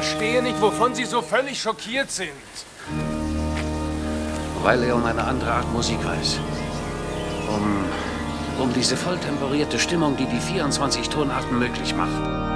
verstehe nicht, wovon Sie so völlig schockiert sind. Weil er um eine andere Art Musik weiß. Um diese volltemporierte Stimmung, die die 24 Tonarten möglich macht.